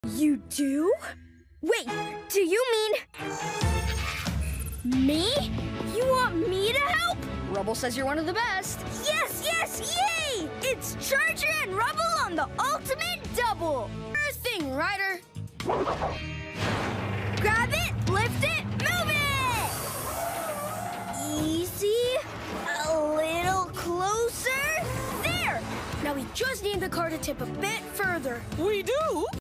You do? Wait, do you mean... me? You want me to help? Rubble says you're one of the best. Yes, yes, yay! It's Charger and Rubble on the ultimate double. Sure thing, Ryder. Grab it, lift it, move it! Easy. A little closer. There! Now we just need the car to tip a bit further. We do?